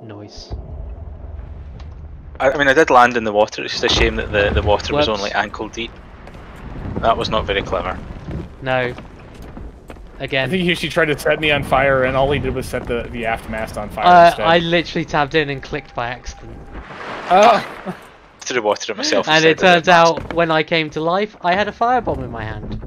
Noise. I mean, I did land in the water. It's just a shame that the water was Whoops. only ankle deep. That was not very clever. No. I Again. think she tried to set me on fire, and all he did was set the aft mast on fire instead. I literally tabbed in and clicked by accident. Oh. To the water myself. And it turns out, when I came to life, I had a firebomb in my hand.